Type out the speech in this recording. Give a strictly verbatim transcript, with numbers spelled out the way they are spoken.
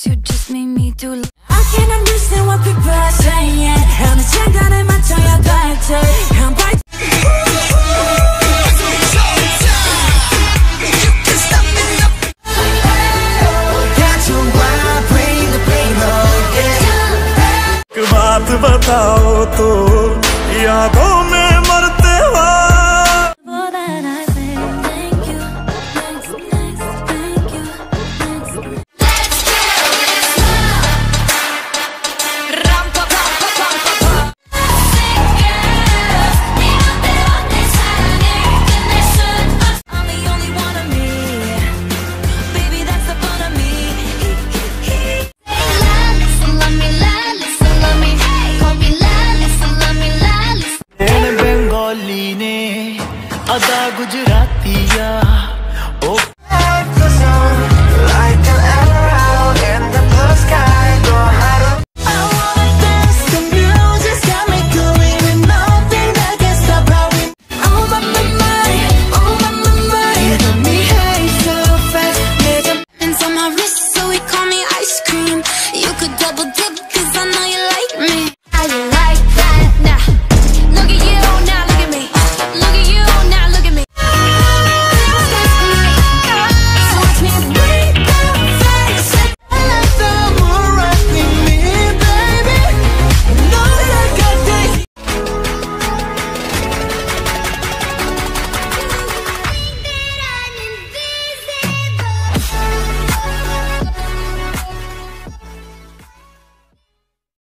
words you just made me do. I can't understand what people are saying. 어느 순간에 맞춰야 될지. I'm right. बात बताओ तो यादों में मरते हो Bengali ne ada Gujarat